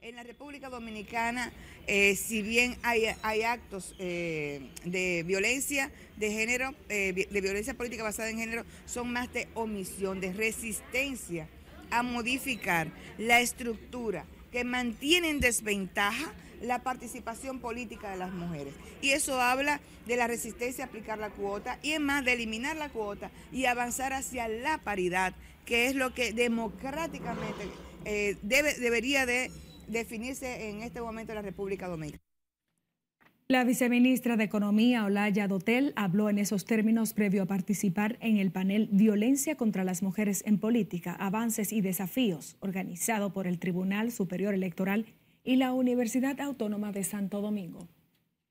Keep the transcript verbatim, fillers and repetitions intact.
En la República Dominicana, eh, si bien hay, hay actos eh, de violencia de género, eh, de violencia política basada en género, son más de omisión, de resistencia a modificar la estructura que mantiene en desventaja la participación política de las mujeres. Y eso habla de la resistencia a aplicar la cuota y es más de eliminar la cuota y avanzar hacia la paridad, que es lo que democráticamente eh, debe, debería de definirse en este momento en la República Dominicana. La viceministra de Economía, Olaya Dotel, habló en esos términos previo a participar en el panel Violencia contra las Mujeres en Política, Avances y Desafíos, organizado por el Tribunal Superior Electoral y la Universidad Autónoma de Santo Domingo.